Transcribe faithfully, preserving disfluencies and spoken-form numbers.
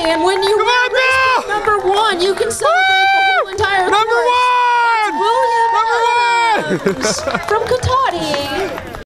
and when you Come on, Bill! number one, you can celebrate the whole entire Number course. one! William Number one! Adams from Katati.